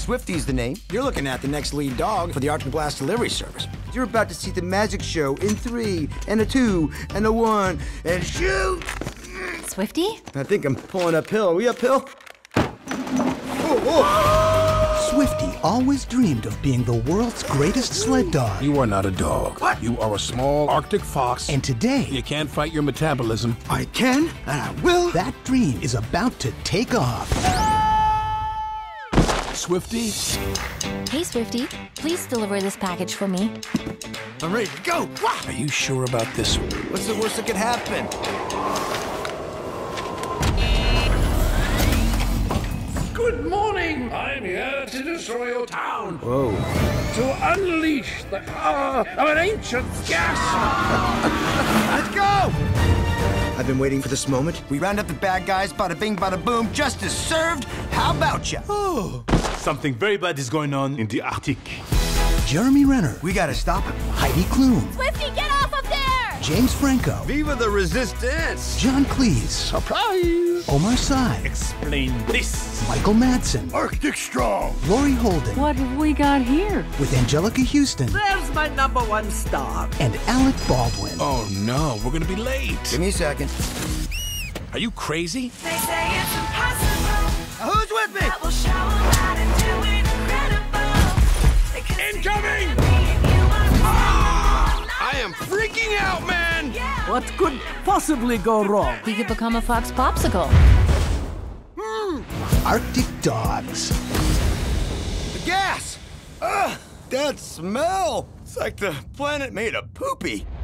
Swifty's the name. You're looking at the next lead dog for the Arctic Blast delivery service. You're about to see the magic show in 3, and a 2, and a 1, and shoot! Swifty? I think I'm pulling uphill. Are we uphill? Swifty always dreamed of being the world's greatest sled dog. You are not a dog. What? You are a small Arctic fox. And today, You can't fight your metabolism. I can, and I will. that dream is about to take off. Swifty? Hey, Swifty. Please deliver this package for me. I'm ready to go. Are you sure about this? What's the worst that could happen? Good morning! I'm here to destroy your town. Whoa. To unleash the power of an ancient gas. Let's go! I've been waiting for this moment. We round up the bad guys, bada bing, bada boom, justice served. How about ya? Something very bad is going on in the Arctic. Jeremy Renner, We gotta stop him. Heidi Klum, Swifty, get off of there! James Franco, Viva the resistance! John Cleese, Surprise! Omar Sy, Explain this. Michael Madsen, Arctic strong. Laurie Holden, What have we got here? with Angelica Houston There's my #1 star. and Alec Baldwin. Oh no, we're gonna be late. Give me a second. Are you crazy? They say it's impossible. Now, who's with me? I will show 'em how to do it incredible. They can see Incoming! me and you are I am freaking out, man! What could possibly go wrong? We could become a fox popsicle. Arctic dogs. The gas! Ugh! That smell! It's like the planet made of poopy.